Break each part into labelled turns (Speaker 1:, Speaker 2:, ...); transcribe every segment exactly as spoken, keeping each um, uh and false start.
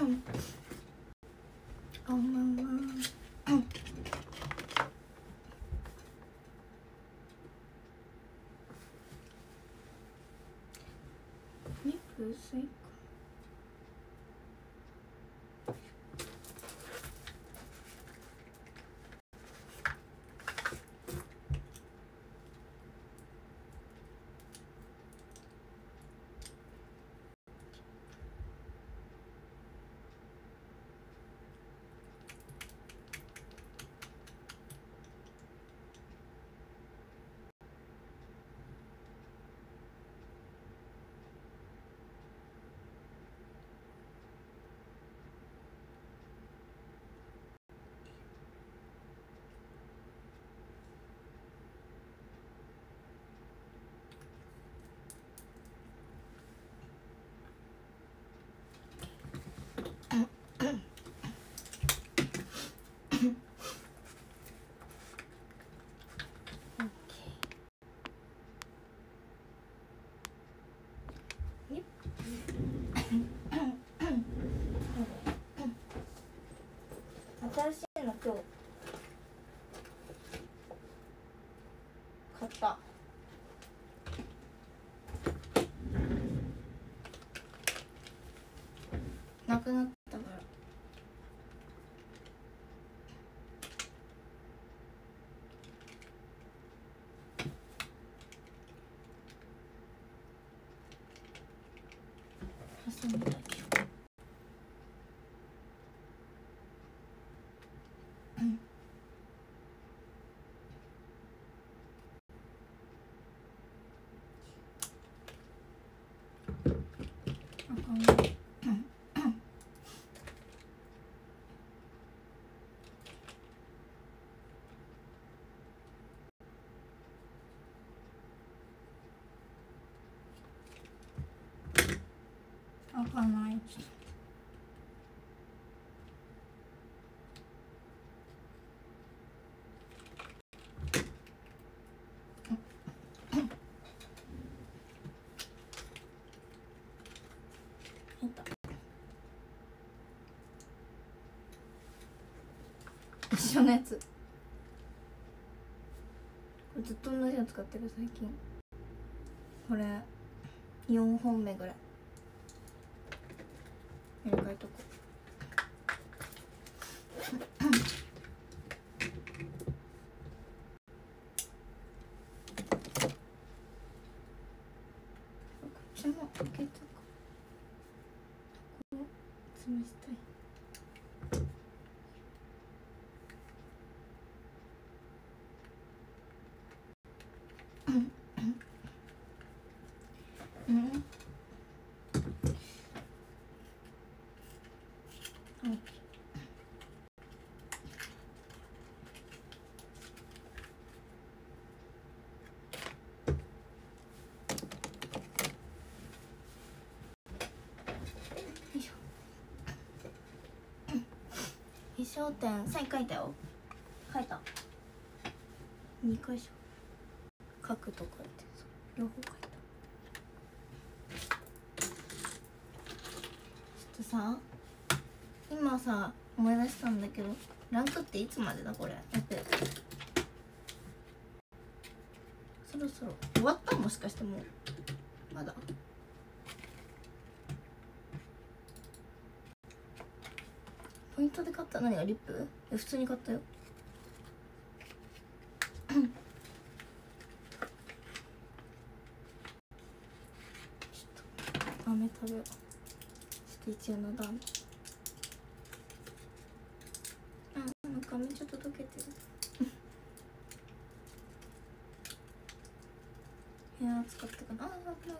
Speaker 1: こんばんは。リップ薄いか。新しいの今日買った。なくなったから。挟んだけど。開かない。一緒のやつ。これずっと同じの使ってる最近。これよんほんめぐらい。入れ替えとこう。こっちも開けとこう。ここを潰したい。うん。笑点サイン書いたよ。書いた。にかしょ書くとかって両方書いた。ちょっとさ、今さ思い出したんだけど、ランクっていつまでだこれ。だってそろそろ終わった？もしかしてもうまだ。ポイントで買った。何がリップ？え、普通に買ったよ。ちょっと飴食べよう。ちょっと一応のダメ。あ、なんか飴ちょっと溶けてる。いやー、使ったかな。あー、危ない。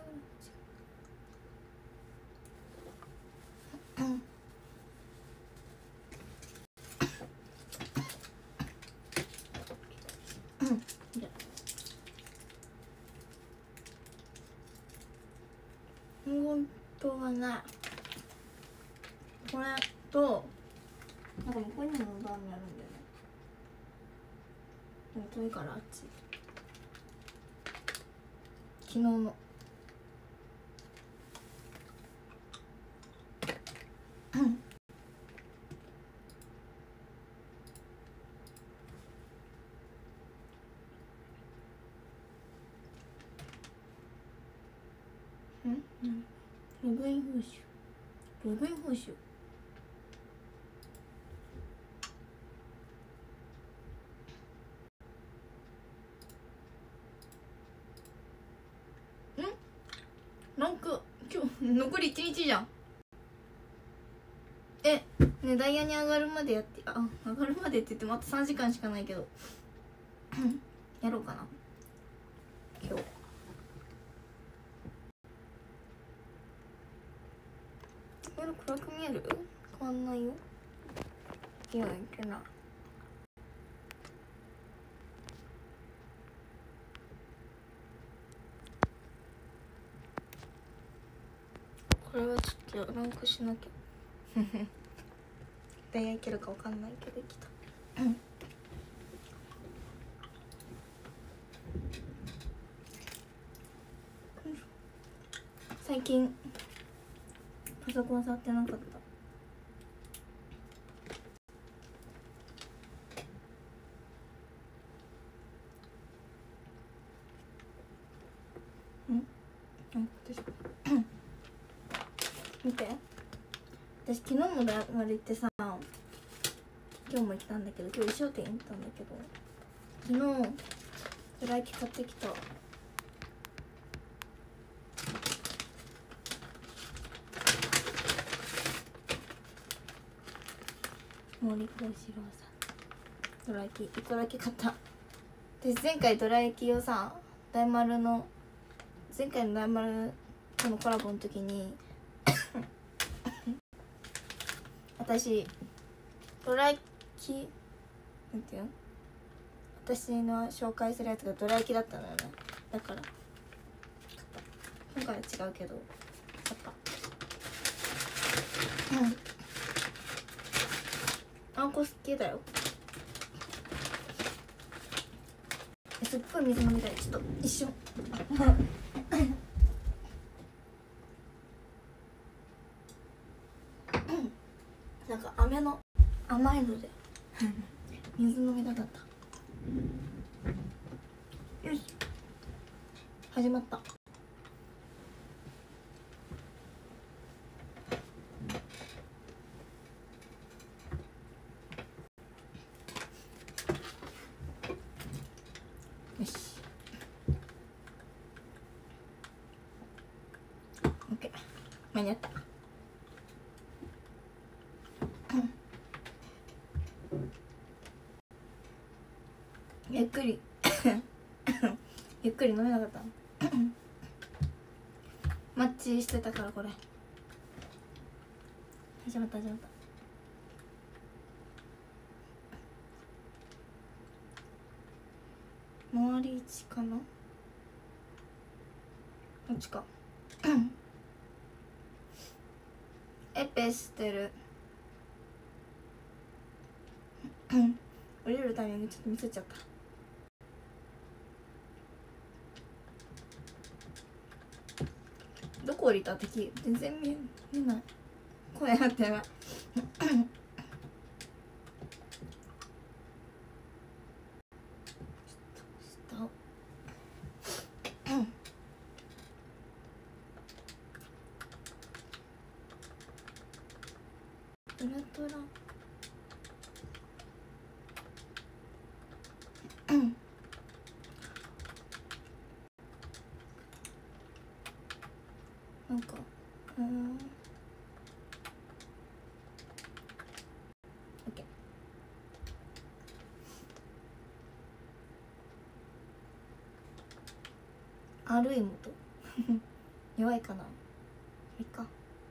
Speaker 1: 本当はない。これとなんか向こうにもバーミあるんだよね。でも遠いからあっち。昨日のうん、ログイン報酬ログイン報酬んなんか今日残りいちにちじゃん。えねダイヤに上がるまでやってあ上がるまでって言ってもあとさんじかんしかないけどやろうかな今日。夜暗く見える？変わんないよ。いやいけない。これはちょっとランクしなきゃダイヤいけるかわかんないけどできた最近パソコン触ってなかった。ん見て私昨日も大丸行ってさ今日も行ったんだけど今日衣装店行ったんだけど昨日フライキ買ってきた。森幸四郎さんドラ焼きいくら焼き買った。私前回ドラ焼きをさ大丸の前回の大丸とのコラボの時に私ドラ焼きなんていうの私の紹介するやつがドラ焼きだったのよね。だから今回は違うけど買ったうんあんこ好きだよ。すっごい水飲みたい。ちょっと一瞬なんか飴の甘いので水飲みたかった。よし始まった。よし OK 間に合った。ゆっくりゆっくり飲めなかったマッチしてたからこれ始まった始まった。周りいちかなこっちかエペしてる降りるタイミングちょっと見せちゃった。どこ降りた敵全然見え見えない。声張ってないウルトラなんかうん OK アルイモト弱いかな。いいか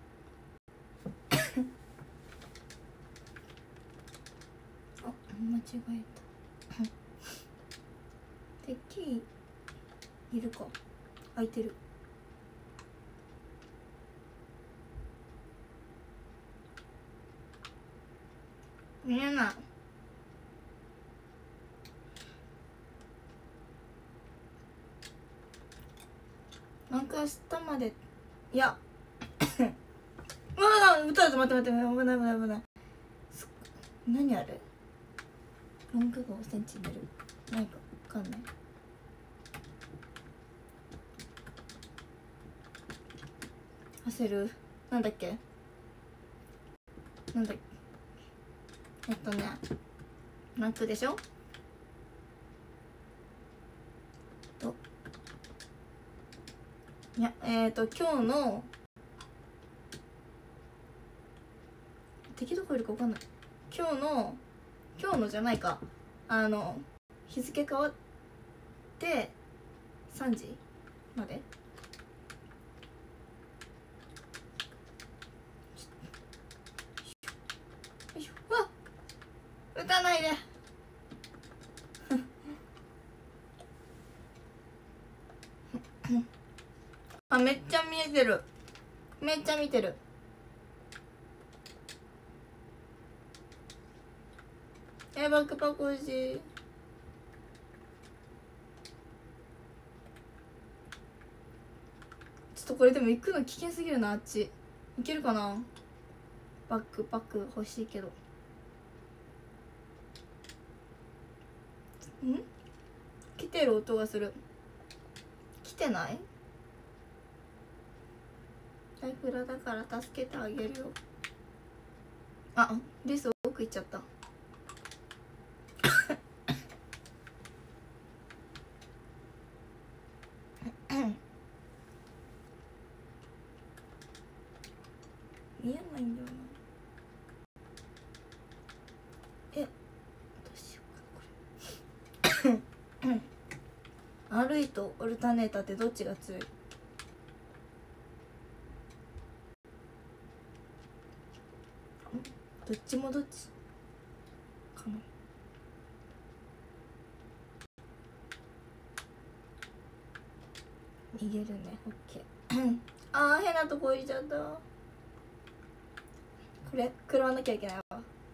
Speaker 1: あ間違えた敵いるか空いてる。見えない。なんか明日までいやうわあ撃たれた。待って待って危ない危ない危ない。何あれロングがごセンチ出るないか分かんない。 焦る。なんだっけなんだっけえっとねマックでしょといやえっ、ー、と今日の敵どこいるか分かんない。今日の今日のじゃないかあの日付変わってさんじまでよいしょ。わっ撃たないであめっちゃ見えてる。めっちゃ見てる。えバックパック欲しい。ちょっとこれでも行くの危険すぎるな。あっち行けるかな。バックパック欲しいけどん来てる音がする。来てない。ライフラだから助けてあげるよ。あリス奥行っちゃった見えないんだよな。えどうしようかなこれ歩いとオルタネーターってどっちが強い。どっちもどっちかな。逃げるね。オッケーあー変なとこ行っちゃった。これ食らわなきゃいけないわ。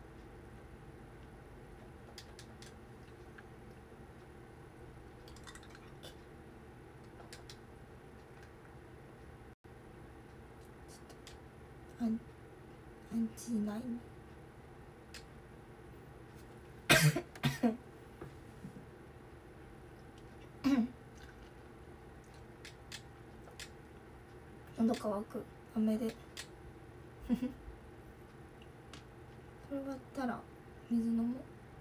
Speaker 1: アンアンチない喉乾く雨でこれ終わったら水飲もう。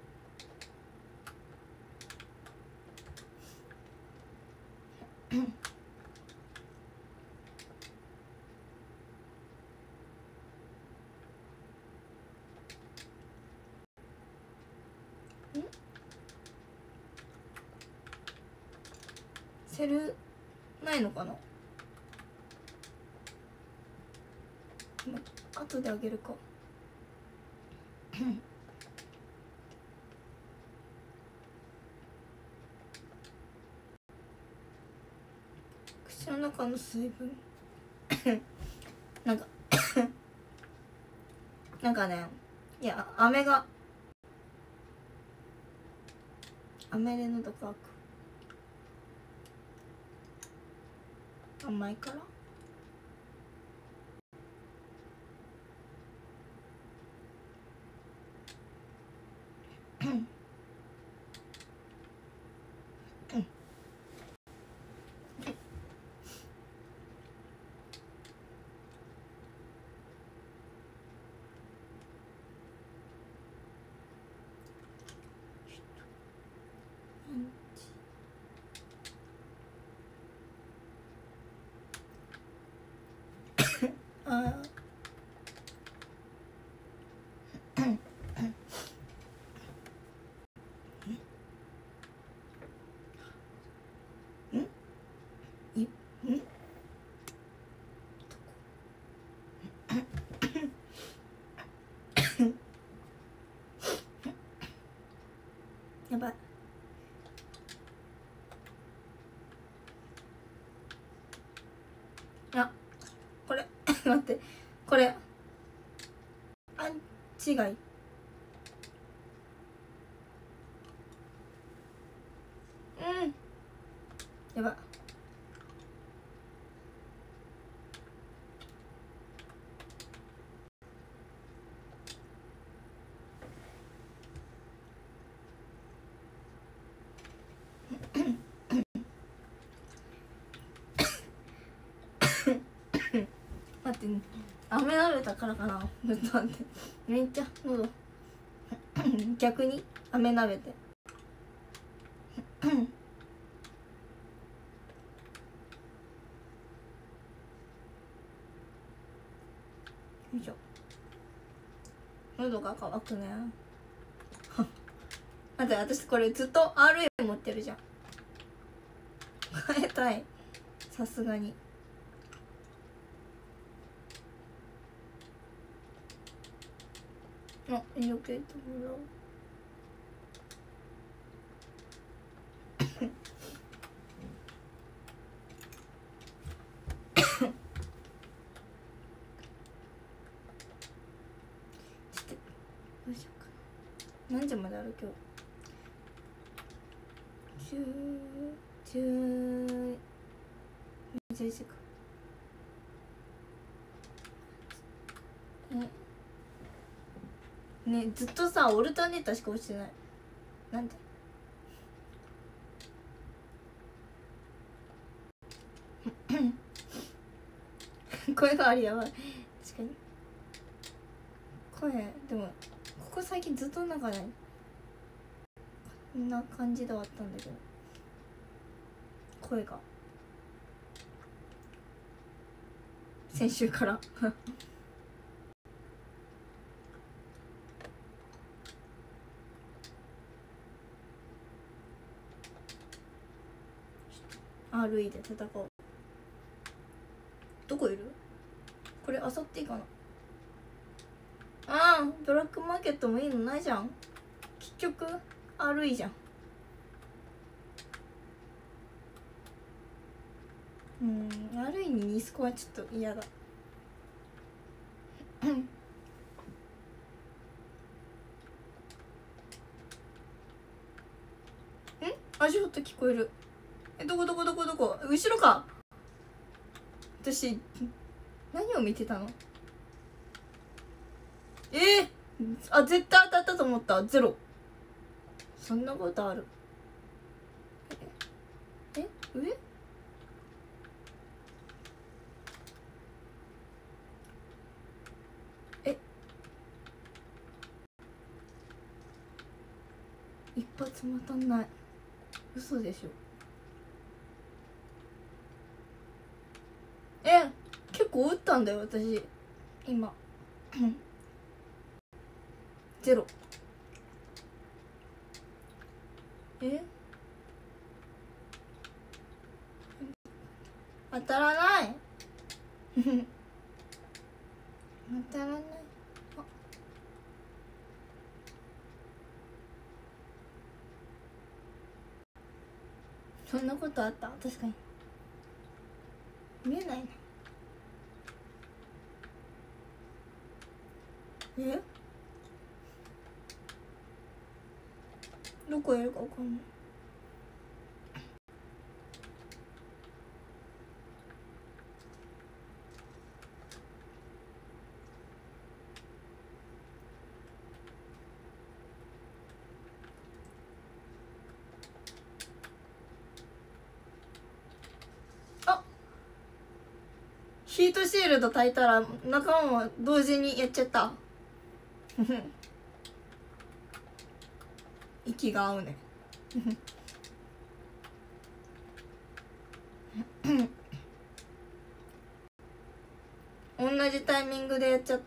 Speaker 1: セルないのかな。後であげるか口の中の水分なんかなんかねいや飴が飴で喉乾く。甘いからあいんやばい。あこれ待ってこれあ違いうんやばい待って飴舐めたからかな。ちょっと待って、めっちゃ喉逆に飴舐めてよいしょ。喉が渇くね待って、私これずっと アールエー 持ってるじゃん。変えたい、さすがに。あ、よけてもらおうどうしようかな。何時まである今日。十十十時か。ね、ずっとさオルタネーターしか落ちてない。なんで声がありやばい。確かに声でもここ最近ずっとなんかねこんな感じではあったんだけど、声が先週からアールイー で戦おう。どこいるこれ、あさっていいかな。ああ、ブラックマーケットもいいのないじゃん。結局 アールイー じゃん。うん、アールイー にニスコはちょっと嫌だん足音聞こえる。え、どこどこどこどこ、後ろか。私何を見てたの。えー、あ、絶対当たったと思った。ゼロ。そんなことある。ええ上え一発も当たんない。嘘でしょ。え、結構打ったんだよ私今ゼロ。え当たらない当たらない。あ、そんなことあった。確かに見えないな。えどこいるかわかんない。あ、ヒートシールド焚いたら仲間も同時にやっちゃった息が合うね同じタイミングでやっちゃった。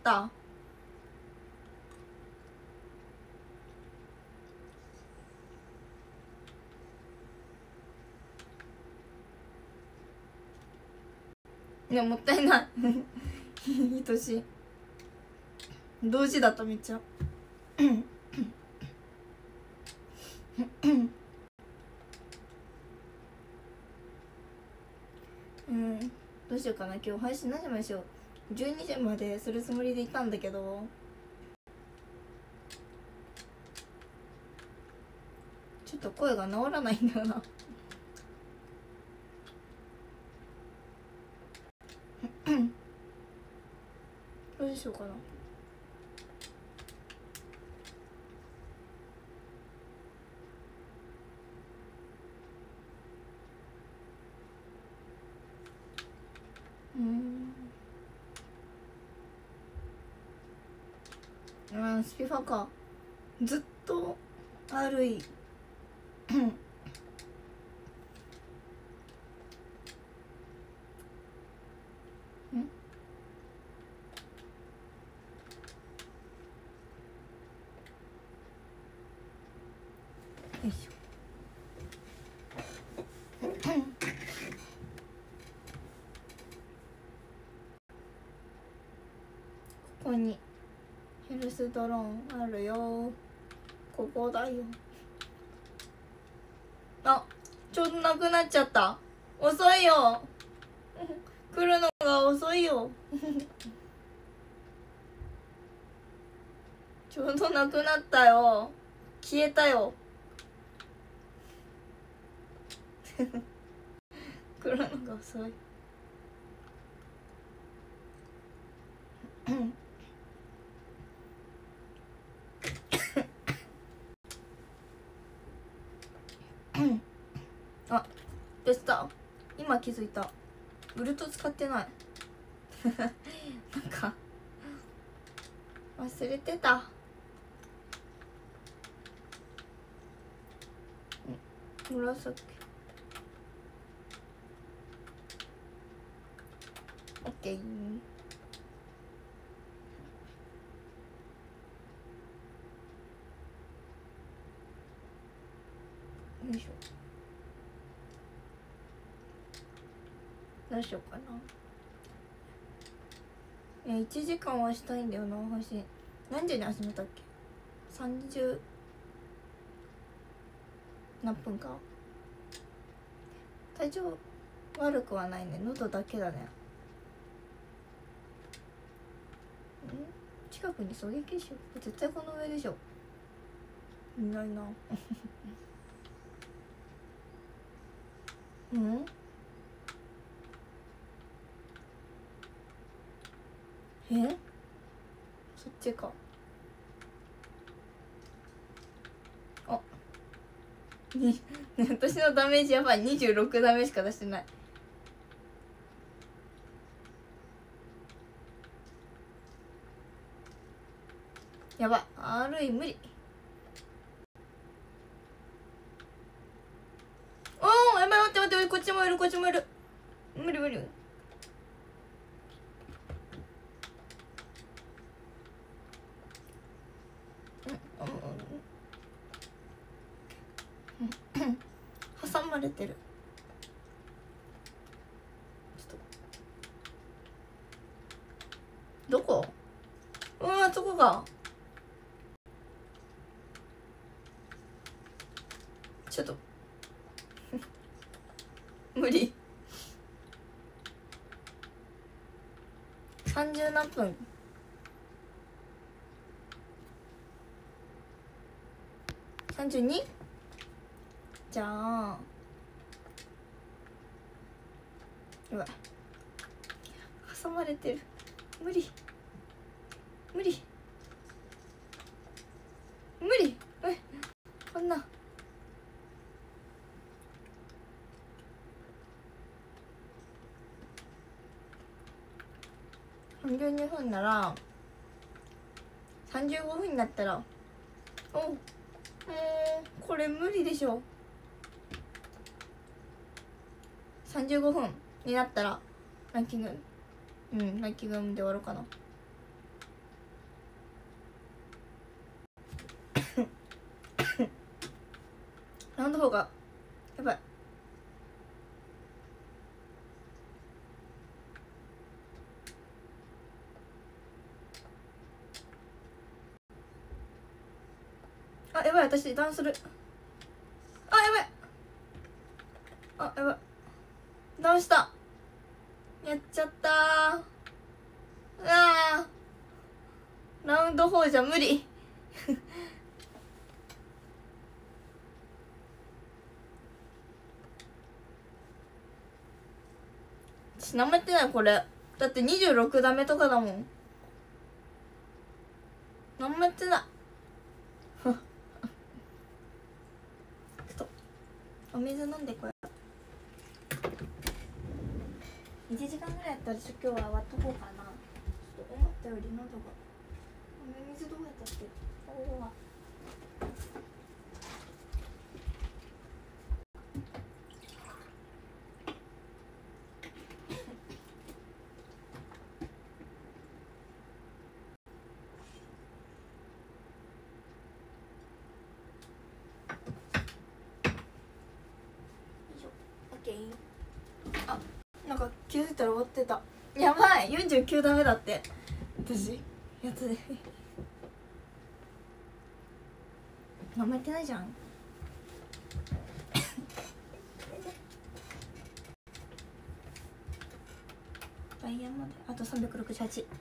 Speaker 1: いやもったいない愛しい。同時だった。めっちゃうん、どうしようかな。今日配信何時までしよう。じゅうにじまでするつもりでいたんだけど、ちょっと声が治らないんだよなどうしようかな。うん、 うんスピファか。ずっと悪い。よいしょ。ここにヘルスドローンあるよ。ここだよ。あ、ちょうどなくなっちゃった。遅いよ。来るのが遅いよ。ちょうどなくなったよ。消えたよ。来るのが遅い。あ、でした今気づいた。ウルト使ってない。なんか忘れてた。紫。オッケー。よいしょ。どうしようかな。えいちじかんはしたいんだよな。配信何時に始めたっけ。さんじゅう何分か。体調悪くはないね。喉だけだね。ん近くに狙撃手絶対この上でしょ。いないな。うんえそっちか。あに私のダメージやばい。にじゅうろくダメしか出してない。やばい。あるい無理。おーやばい。待って待って、こっちもいるこっちもいる。無理無理。挟まれてる。ちょっとどこ。うわそこがちょっと無理。さんじゅう何分。さんじゅうに。じゃあやばい。挟まれてる。無理無理無理。えこんなさんじゅうにふんならさんじゅうごふんになったら、おもうこれ無理でしょ。さんじゅうごふんになったらランキングうんランキングで終わろうかな。ラウンドフォーがやばい。あやばい。私ダウンする。あやばい。あやばい。ダウンした。やっちゃったー。うわーラウンドフォーじゃ無理。私なめてないこれ。だってにじゅうろくダメとかだもん。なめてない。お水飲んでこよう。いちじかんぐらいやったら今日は終わっとこうかな。ちょっと思ったより喉が水どうやったっけ。おお。あ、なんか気づいたら終わってた。やばい、よんじゅうきゅうダメだって私やつであんまやってないじゃんダイヤまであとさんびゃくろくじゅうはち。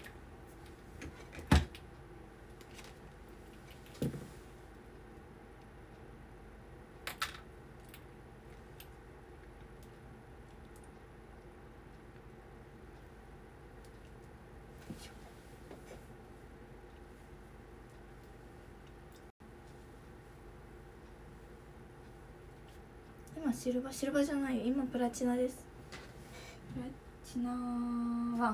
Speaker 1: 今シルバーシルバーじゃないよ、今プラチナです。プラチナワン。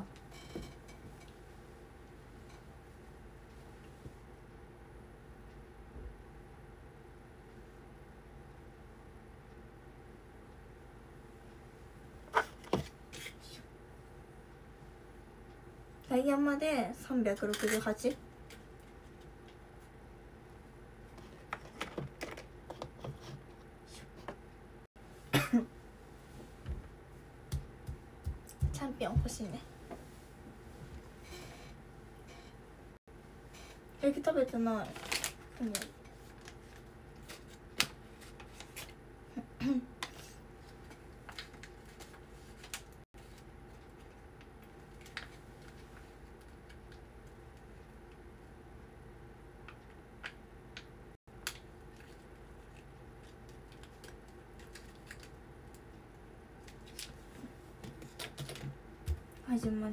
Speaker 1: ダイヤまでさんびゃくろくじゅうはち。チャンピオン欲しいね。ケーキ食べてない。始まる。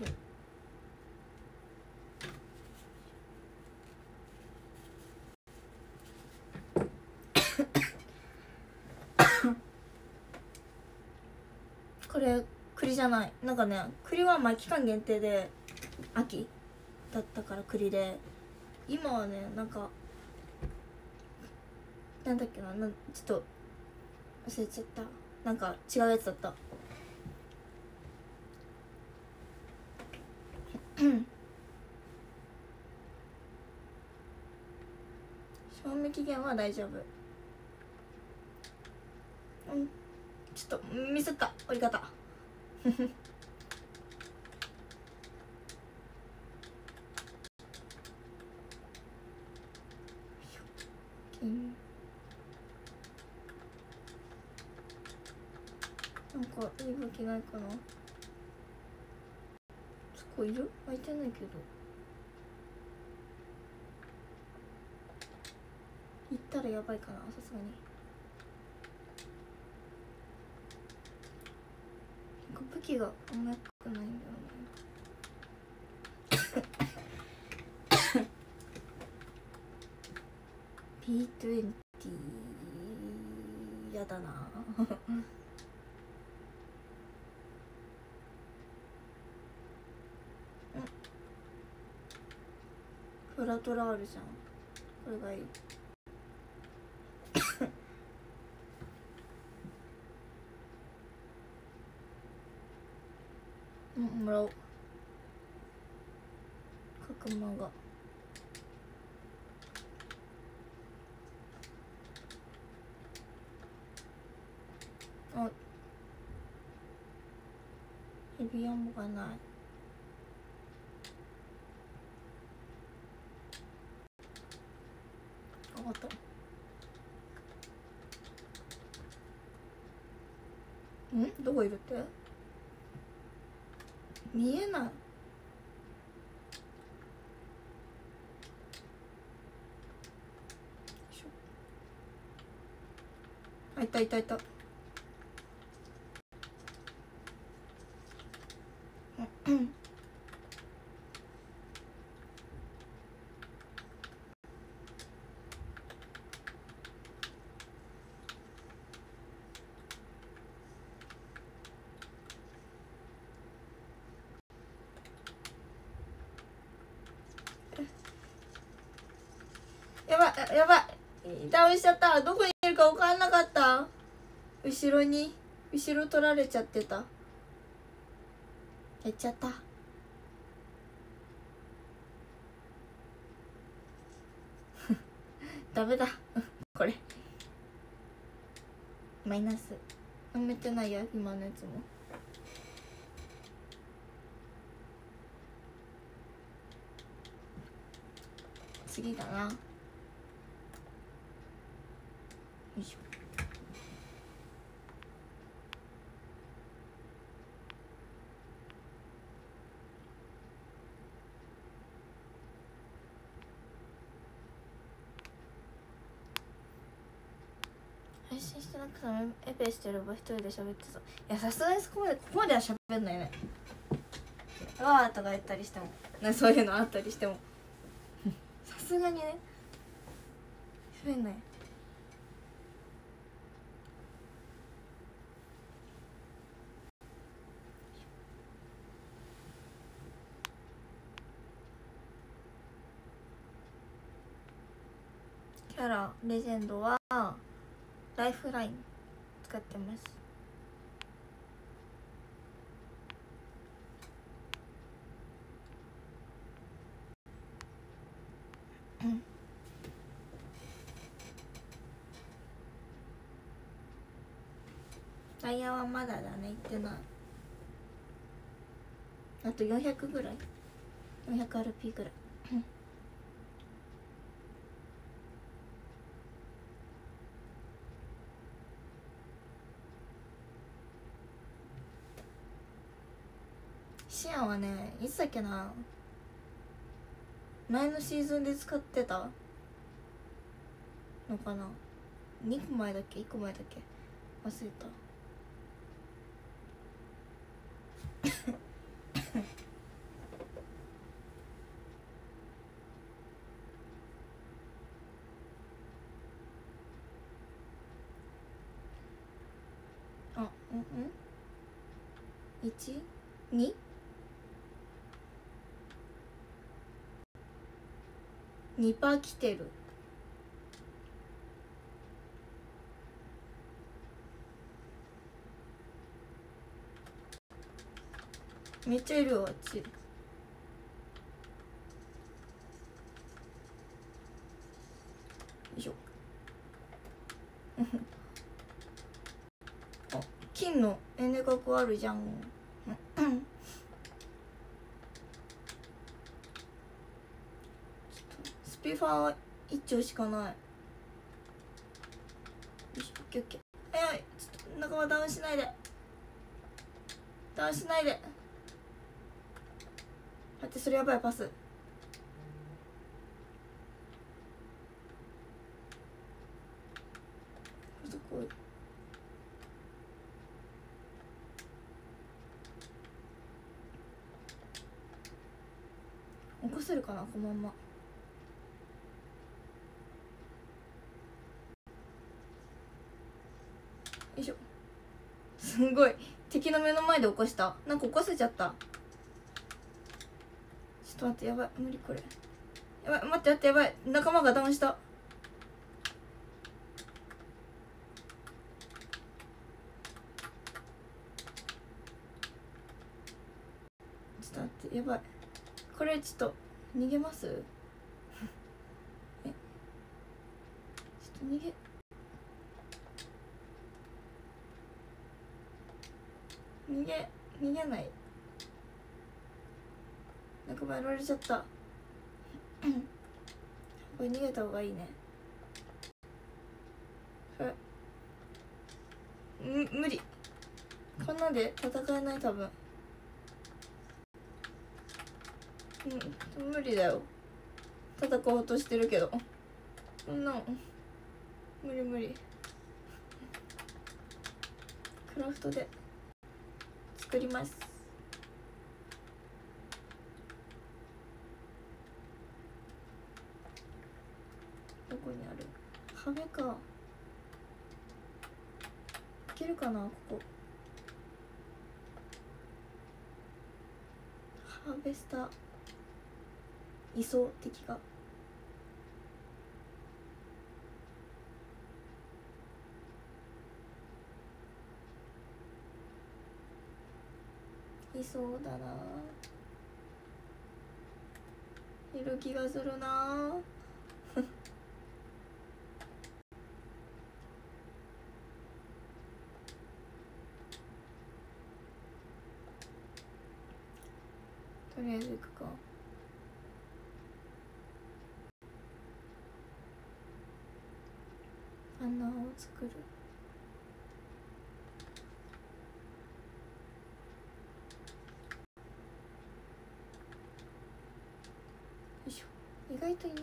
Speaker 1: これ栗じゃない。なんかね、栗はまあ期間限定で秋だったから栗で、今はね、なんかなんだっけな、なちょっと忘れちゃった。なんか違うやつだった賞味期限は大丈夫。うん、ちょっとミスった折り方うんなんかいい武器ないかな。そこいる？開いてないけど。行ったらやばいかな、さすがに。なんか武器があんま良くないんだよねピーにじゅう やだなフラトラあるじゃん、これがいいうんもらおう。角間があヘビアンモがない。分かった。んどこいるって見えない。あいたいたいたうんやばいやばい、倒しちゃった。どこにいるか分かんなかった。後ろに後ろ取られちゃってた。やっちゃった。ダメだこれマイナス。埋めてないよ今のやつも。次だな。よいしょ。配信してなくてもエペしてれば一人で喋ってた。いやさすがにそこまでここまでは喋んないね。わーとか言ったりしてもな、そういうのあったりしてもさすがにね喋んない。キャラレジェンドはライフライン使ってます。うんダイヤはまだだね、いってない。あとよんひゃくぐらい ?よんひゃくアールピー ぐらいシアンはね、いつだっけな、前のシーズンで使ってたのかな。にこまえだっけいっこまえだっけ忘れたあ、うんうん いち?に?に パー来てる。めっちゃいるよあっち。よいしょあ、金のエネ角あるじゃんスピファー一丁しかない。よし、オッケーオッケー。はいはい、ちょっと仲間ダウンしないで、ダウンしないで。待って、それやばい。パスそこ起こせるかな、このまま。よいしょ。すごい敵の目の前で起こした。なんか起こせちゃった。ちょっと待って、やばい、無理これ。やばい、待って待って、やばい、仲間がダウンした。ちょっと待って、やばい、これちょっと逃げますえ、ちょっと逃げ逃げ逃げない。仲間やられちゃったこれ逃げた方がいいね。む無理、こんなで戦えない多分。うん、無理だよ。戦おうとしてるけどこんなん無理無理。クラフトで作ります。どこにある壁か。いけるかなここ。ハーベスターいそう敵が。 りそうだな。いる気がするなとりあえず行くか。穴を作る。よいしょ。意外といない。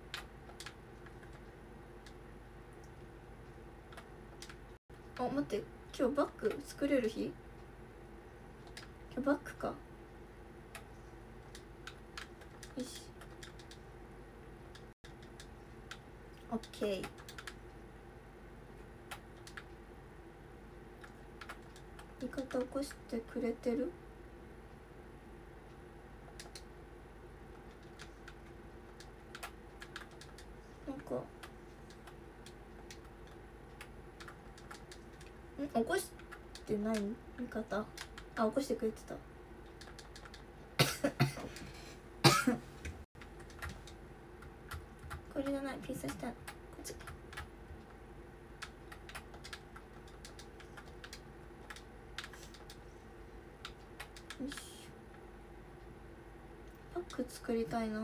Speaker 1: あ、待って、今日バッグ作れる日？今日バッグか。よし、オッケー。味方起こしてくれてる？なんかん起こしてない味方。あ、起こしてくれてた。これじゃない、ピースしたこっち。よし、パック作りたいな。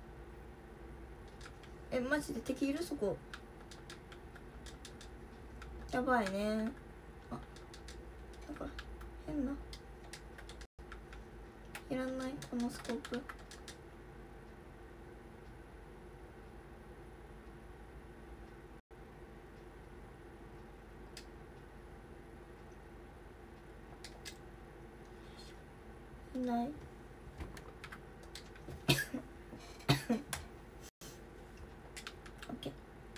Speaker 1: え、マジで敵いる？そこやばいね。あ、なんか変な、いらないこのスコープ。いない。オッケ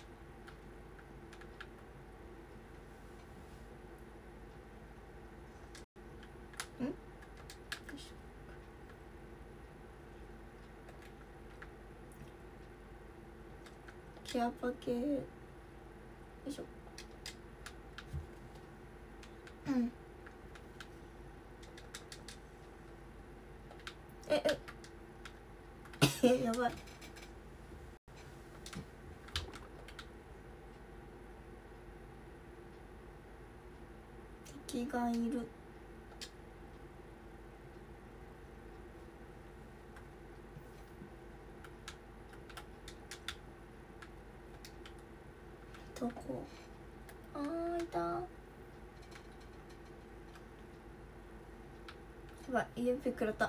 Speaker 1: ー。ん？よいしょ。ケアパケ、よいしょ。うん。えええやばい。敵がいる。どこ？あー、いた。やばい、指食らった。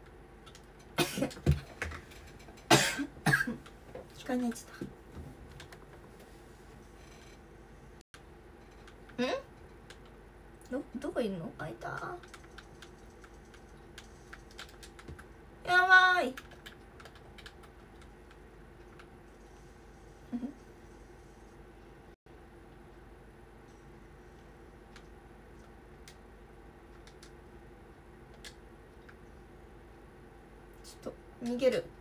Speaker 1: 機械に入っちゃった。ん？ど、どこいるの？あ、いた。やばい。ちょっと逃げる。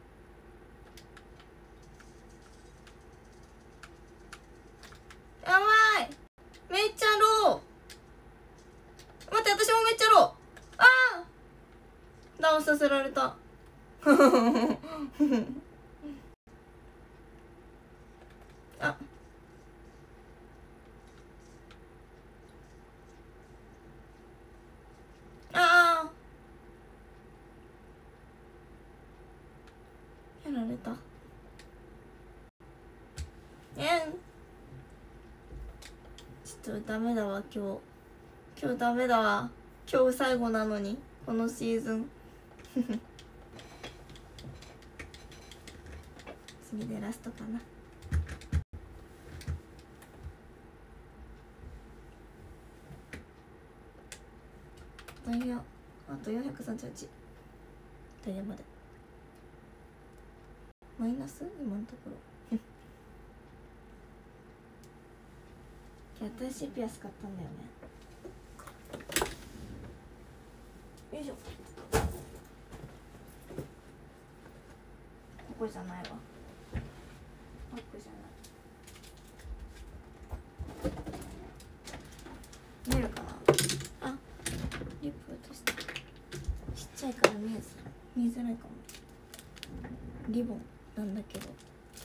Speaker 1: やばい、めっちゃロー。待って、私もめっちゃロー。ああ、ダウンさせられた。あ、あー、やられた。えん、ちょっとダメだわ今日。今日ダメだわ。今日最後なのにこのシーズン。次でラストかな。ダイヤあとよんひゃくさんじゅうはち。ダイヤまでマイナス今のところ。私ピアス買ったんだよね。よいしょ。ここじゃないわ。バッグじゃない。見えるかな。あ、リップ落とした。 ちゃいから見えず見えづらいかも。リボンなんだけど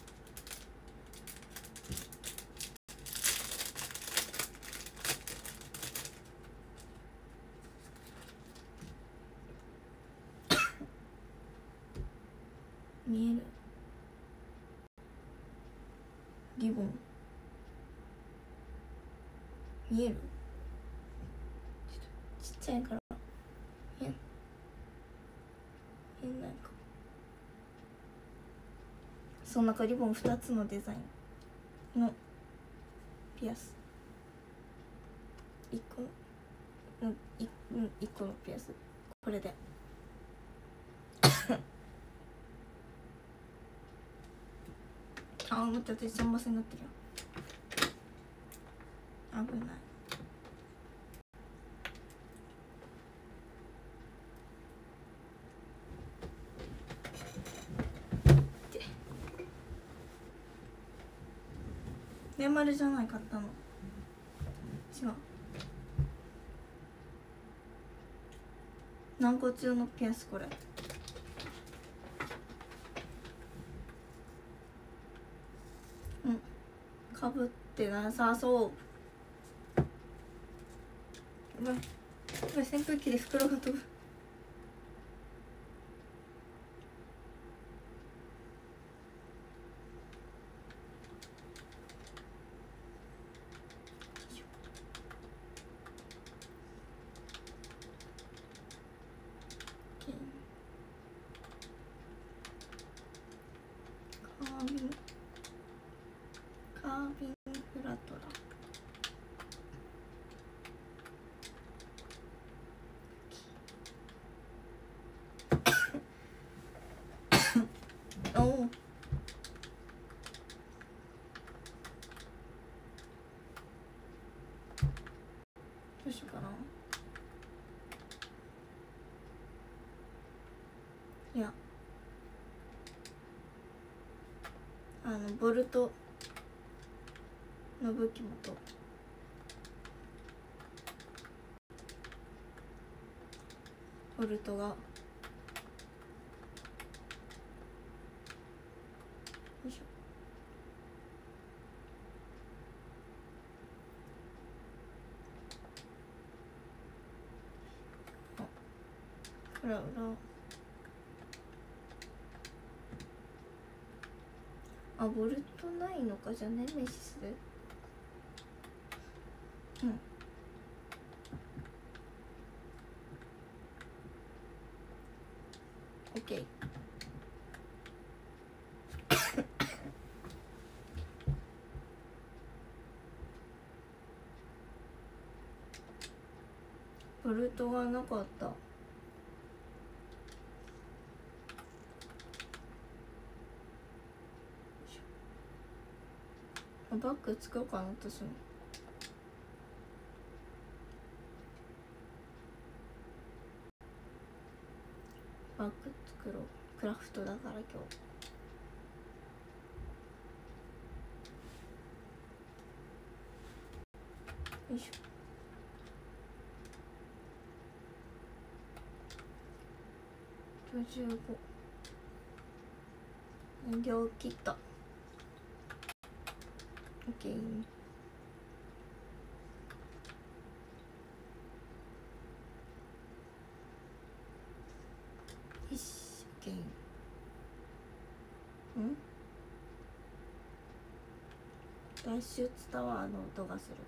Speaker 1: 見える？リボン見える？ちっちゃいから見え見えないか。その中リボンふたつのデザインのピアスいっこのいいっこのピアス、これであ、待って、私ジャンバスになってるよ。危ない。メマルじゃない、買ったの違う。軟骨用のピアス、これうんかぶってなさそう。やばいやばい、扇風機で袋が飛ぶ。カービンカービンフラトラおお、どうしようかな。いや、あのボルトの武器もとボルトがよいしょ。あ、裏裏あ、ボルトないのか。じゃあネメシスでうんオッケー。ボルトがなかった。バッグ作ろうかな、私も。バッグ作ろう。クラフトだから今日。よいしょ。ごじゅうご人形切った。オッケー。よし、オッケー。ん？脱出タワーの音がする。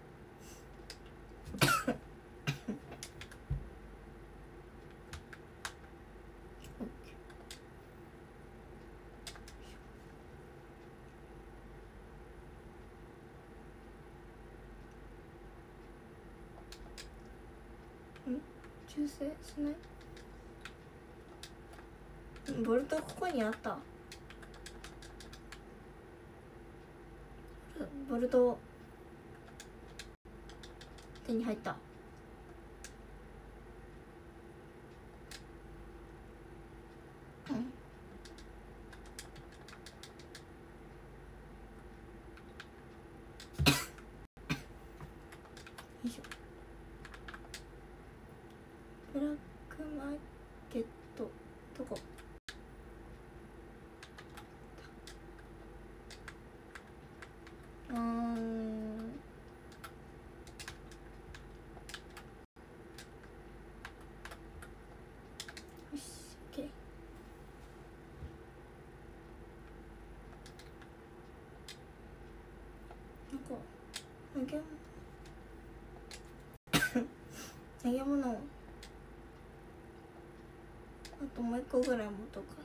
Speaker 1: 修正しない？ボルトここにあった。ボルト手に入った。うんよいしょ。ブラックマーケッうーんよし OK。 なんか投げ投げ物あともう一個ぐらい持とうか。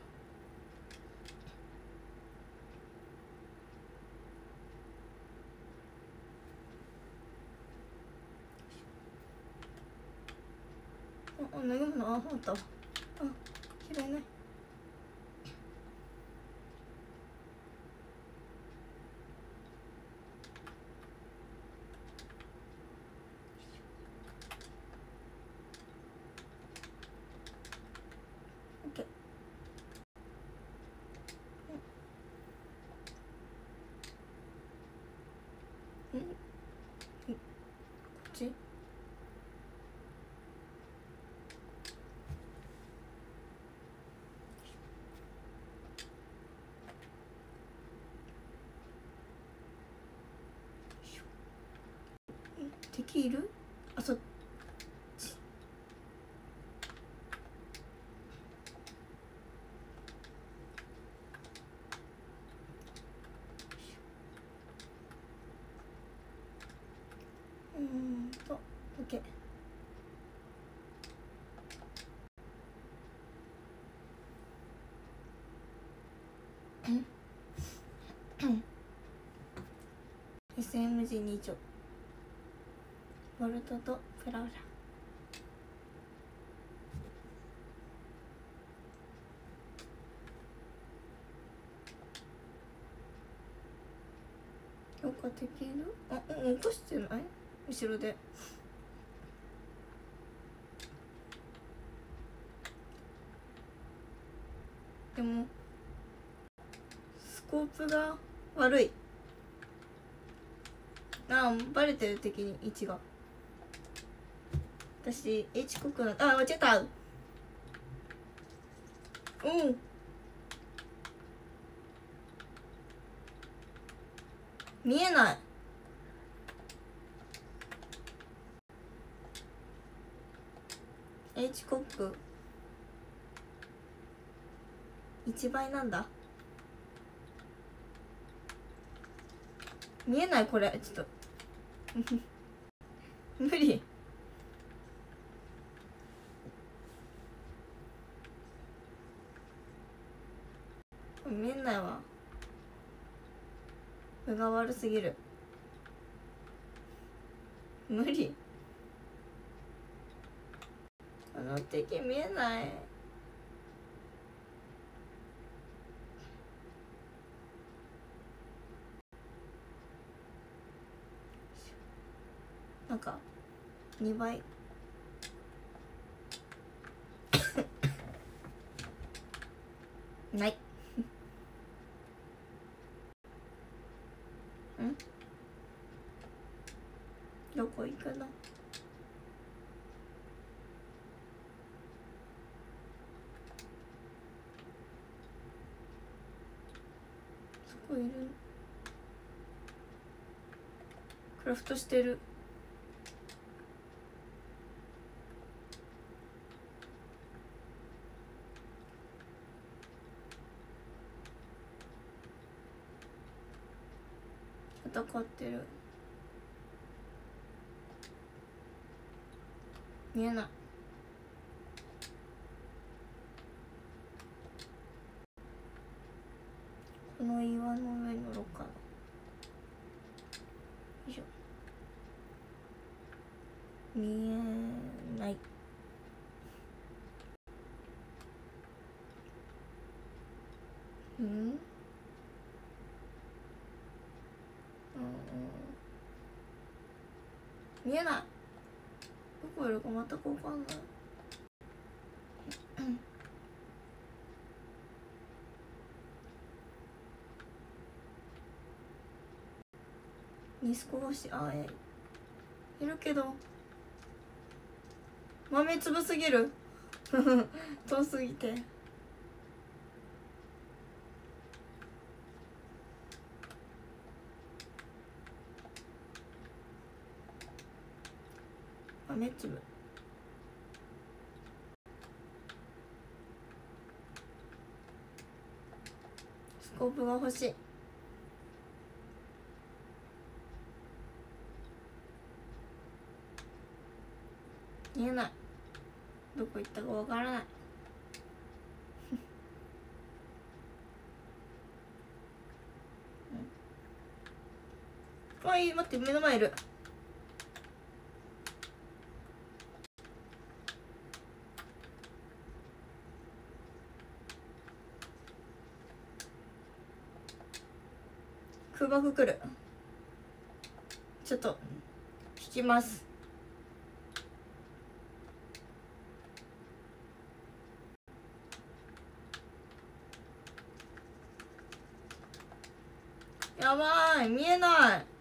Speaker 1: あ、投げ物ああったわ。あ、拾えない。オッケー。うん、こっち。敵いる？あ、そっち。うーんと OK。 エスエムジー に丁ボルトとプラウラ。評価できる？あ、うん、落としてない？後ろで。でもスコープが悪い。ああ、バレてる。敵に位置が。私 H 国のあ間違った。うん見えない。H コックいちばいなんだ。見えない。これちょっと無理。見えないわ。目が悪すぎる。無理。この敵見えない。なんかにばいない。んどこ行くの？そこいる。クラフトしてる。戦ってる。見えない。この岩の上に乗ろうかな。よいしょ。見えない。うんうん見えない。どこいるか全く分かんない。に少しあえいるけど豆粒すぎる遠すぎて。 豆粒スコープが欲しい。見えない。どこ行ったかわからない。あ、いい、待って、目の前いる。空爆来る。ちょっと引きます。やばい、見えない。よ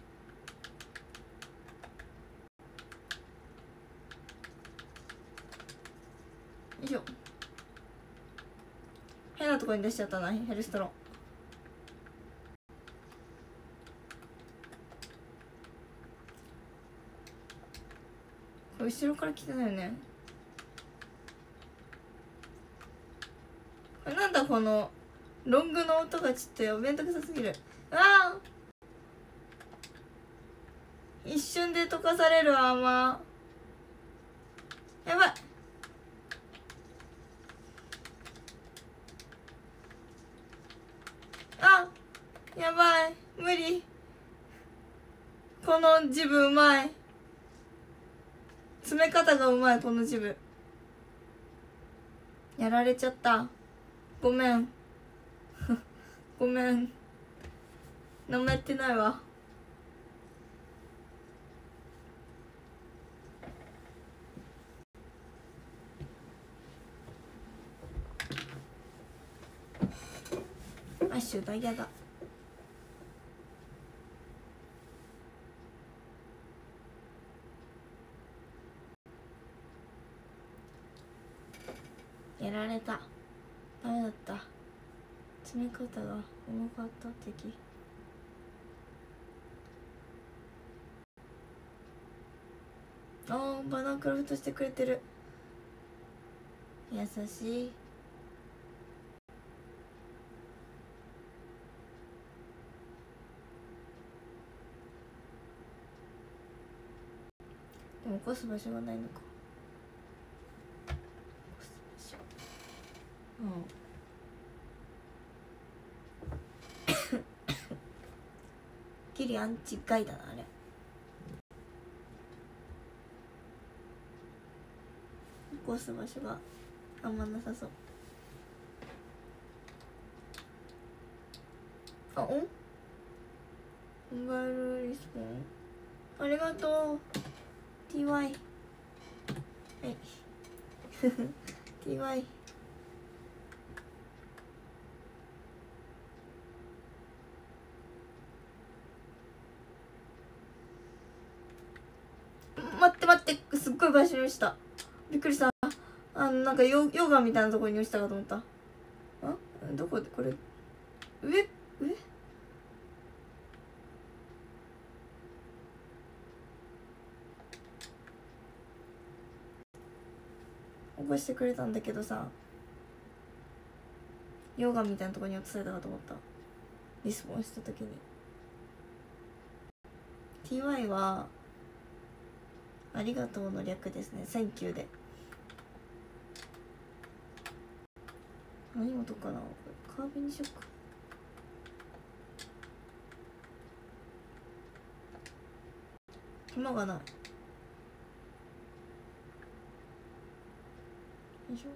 Speaker 1: いしょ。変なとこに出しちゃったな、ヘルストロン。これ後ろから来てないよね。これなんだこのロングの音がちょっと面倒くさすぎる。ああ、一瞬で溶かされるアーマー。やばい。あ、やばい、無理。このジブうまい。詰め方がうまい、このジブ。やられちゃった。ごめん。ごめん。何もやってないわ。アッシュダイヤだ。やられた。ダメだった。詰め方が重かった敵。あー、バナークラフトしてくれてる。優しい。でも起こす場所がないのか。起こす場所。うん。ギリアンチガイだな、あれ。起こす場所があんまなさそう。あ、おんモバイルリスポンありがとう ティーワイ はいティーワイ 待って待って、すっごい場所に落ちた。びっくりした。あのなんかヨヨガみたいなところに落ちたかと思った。あ、どこでこれ上上起こしてくれたんだけどさ、ヨガみたいなところに落とされたかと思った。リスポーンした時に ティーワイ はありがとうの略ですね。センキューで。何事かな、カービンにしよっか。暇がない。よいしょ。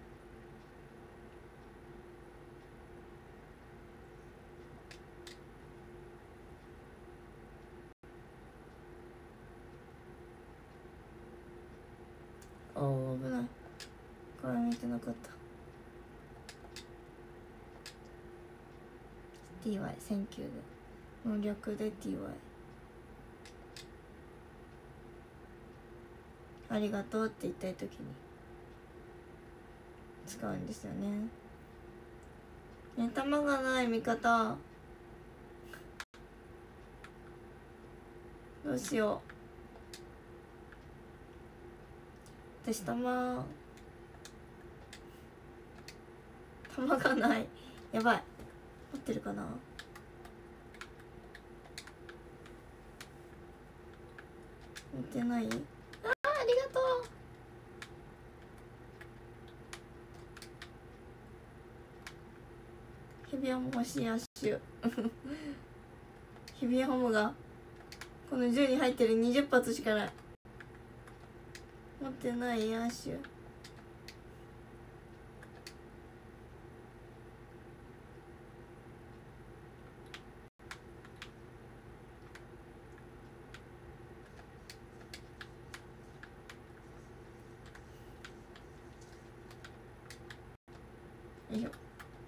Speaker 1: あー、危ない。これ見てなかった。 ティーワイ センキューでの略で ティーワイ ありがとうって言いたい時に使うんですよね。ね、玉がない味方。どうしよ私玉玉がない。やばい、持ってるかな。あ持ってない。あー、ありがとう。日比谷も欲しいアッシュ日比谷ホモがこの銃に入ってるにじゅっ発しかない。持ってないアッシュ。よいしょ。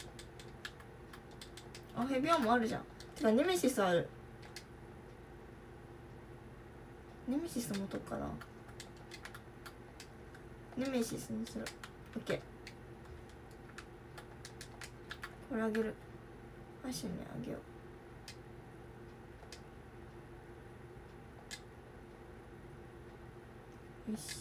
Speaker 1: あ、ヘビアンもあるじゃん。てかネメシスある。ネメシス持とうかな。ネメシスにする。オッケー。これあげる。アッシュにあげよう。よし。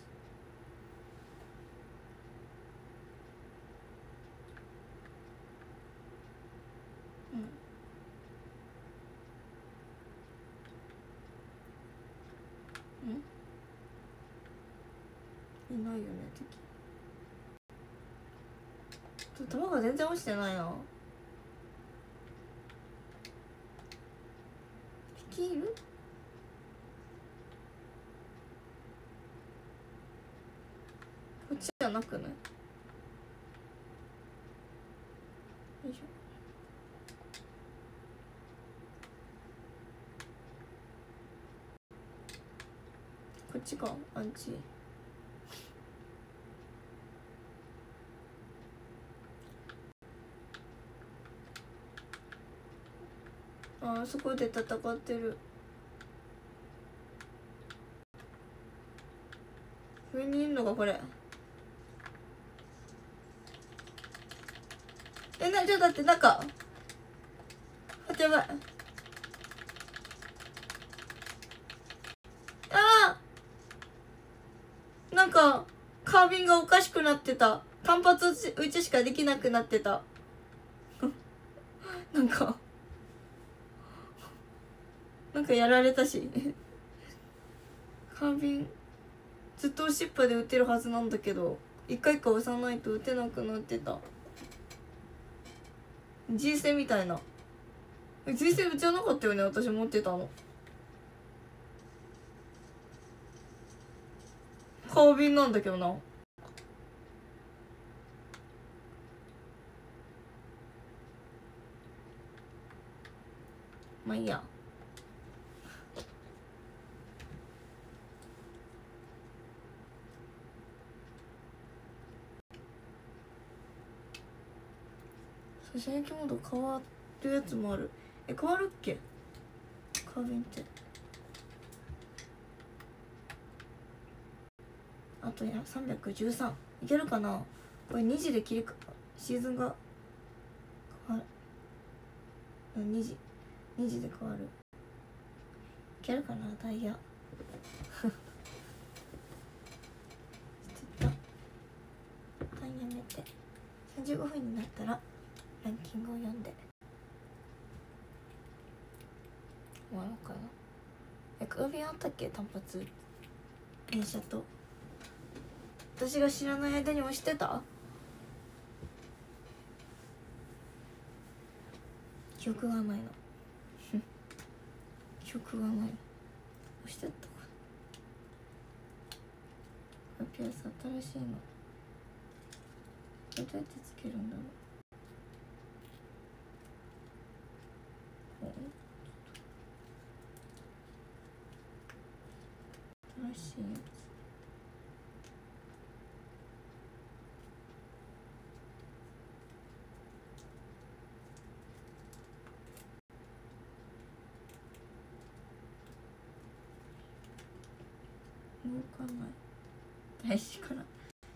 Speaker 1: うん。ん？いないよね、敵。弾が全然落ちてないな。敵いる？こっちじゃなくない？よいしょ。こっちか、あっち。ああそこで戦ってる。上にいるのがこれ。え、な、ちょっと待って、中あ、やばい。あー、なんかカービンがおかしくなってた。単発打ちしかできなくなってたなんかなんかやられたしカービンずっと押しっぱで打てるはずなんだけど、一回一回押さないと打てなくなってた。G 戦みたいな。G 戦打ちはなかったよね、私持ってたの。カービンなんだけどな。まあいいや。射撃モード変わるやつもある。え、変わるっけカービンって。あとやさんびゃくじゅうさんいけるかな。これにじで切りかシーズンが変わる。にじにじで変わる。いけるかなダイヤちょっと一旦やめてさんじゅうごふんになったらランキングを読んで終わろうかな。え、カービンあったっけ単発電車と。私が知らない間に押してた？記憶がないの記憶がないの。押してたかな。ピアス新しいの。どうやってつけるんだろう。新しいやつ。動かない大事から。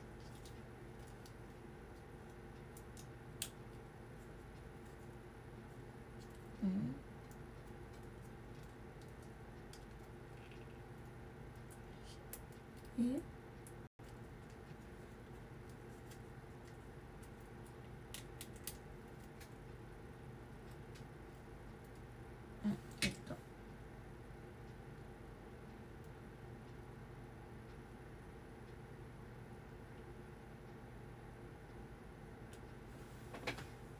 Speaker 1: うんえ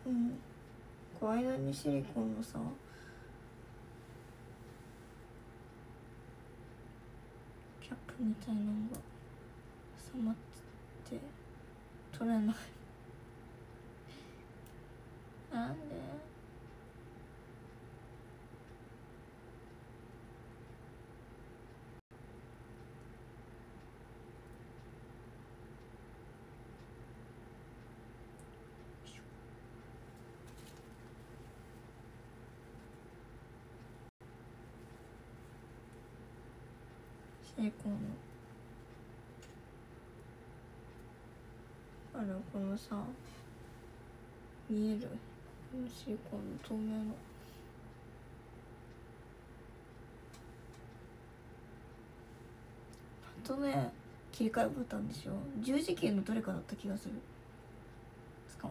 Speaker 1: うんこう間にシリコンのさキャップみたいなのが挟まってて取れないなんでシリコンのあれこのさ見えるこのシリコンの透明のあとね切り替えボタンでしょ十字キーのどれかだった気がする使わ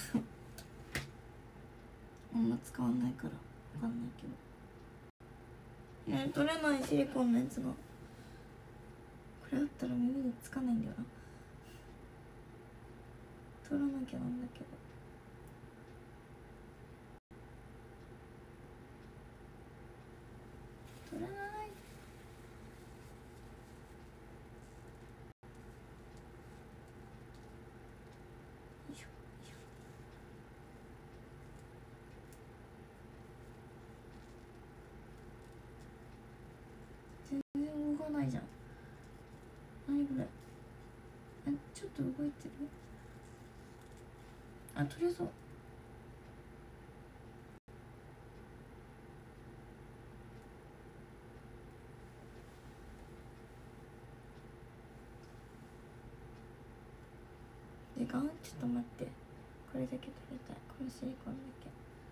Speaker 1: あんま使わないから分かんないけどね取れないシリコンのやつがこれだったら耳につかないんだよな取らなきゃなんだけど取れないよいしょよいしょ全然動かないじゃん何これあちょっと動いてるあ取れそう時間ちょっと待ってこれだけ取りたいこのシリコンだけ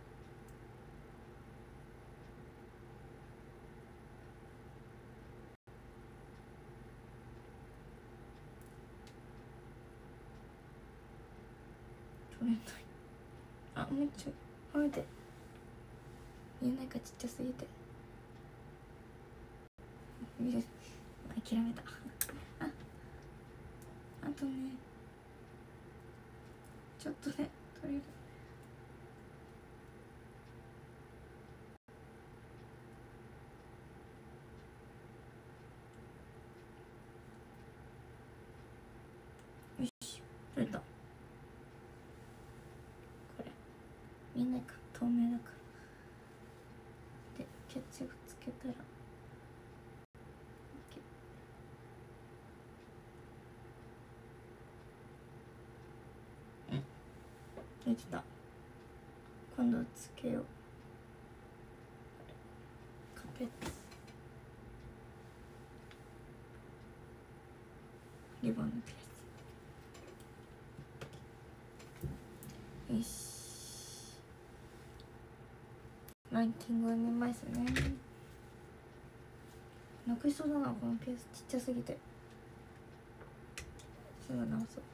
Speaker 1: 取れないあもうちょい待って見えないかちっちゃすぎて諦めたああとねちょっとね取れるよし取れたこれ見えないか透明だからでキャッチをつけたらできた今度つけようカペッツリボンのピアスよしランキングを見ますねなくしそうだなこのピアスちっちゃすぎてすぐ直そう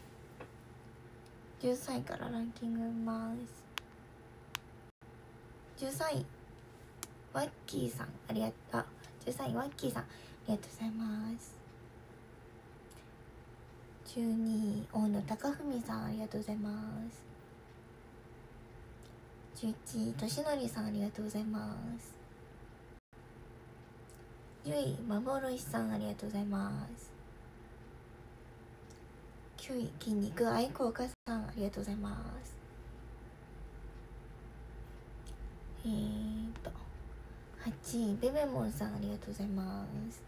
Speaker 1: じゅうさんいからランキング見ますじゅうさんいワッキーさんありがとうじゅうさんいワッキーさんありがとうございますじゅうにい大野貴文さんありがとうございますじゅういちいとしのりさんありがとうございますじゅうい幻さんありがとうございますきゅうい筋肉愛好家さんありがとうございますえーとはちいベベモンさんありがとうございます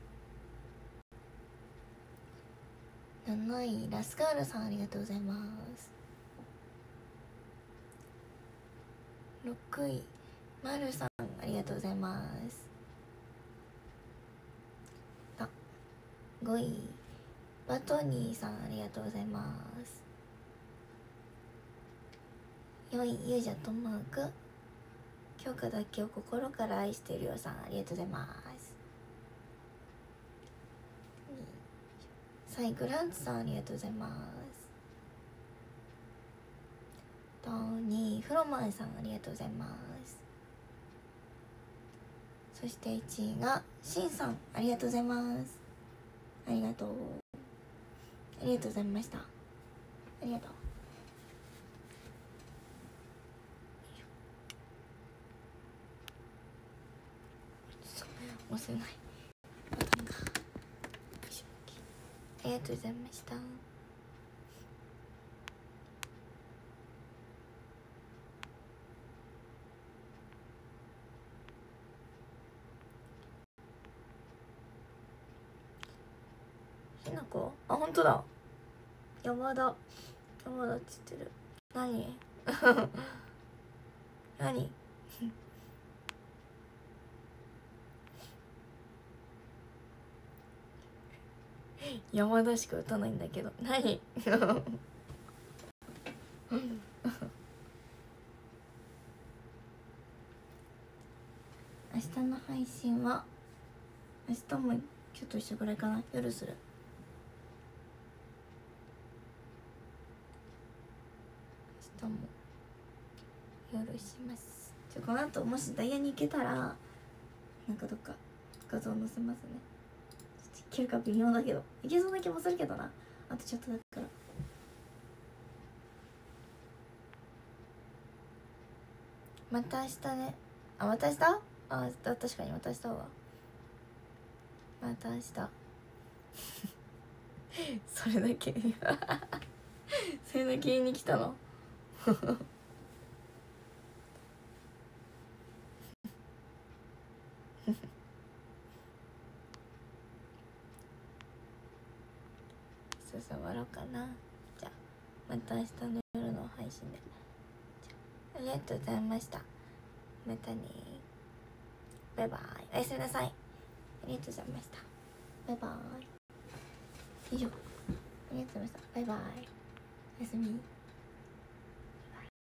Speaker 1: なないラスカールさんありがとうございますろくいマルさんありがとうございますごいバトニーさんありがとうございますよんいゆうじゃとマーク強化だけを心から愛してるよさんありがとうございますさんいグランツさんありがとうございますとにいフロマンさんありがとうございますそしていちいがシンさんありがとうございますありがとうありがとうございましたありがとう押せないボタンが。よいしょ。ありがとうございました。ひなこ、あ、本当だ。山田山田っつってる。何何山田しか打たないんだけど何明日の配信は明日も今日と一緒ぐらいかな。夜する。明日も夜します。じゃこの後もしダイヤに行けたらなんかどっか画像載せますね。いけるか微妙だけどいけそうな気もするけどな。あとちょっとだから。また明日ね。あ、また明日。あ、確かにまた明日はまた明日それだけそれだけ言いに来たのそうそう終わろうかな。じゃあまた明日の夜の配信で。ありがとうございました。またね。バイバイ。おやすみなさい。ありがとうございました。バイバイ。以上。ありがとうございました。バイバイ。おやすみ。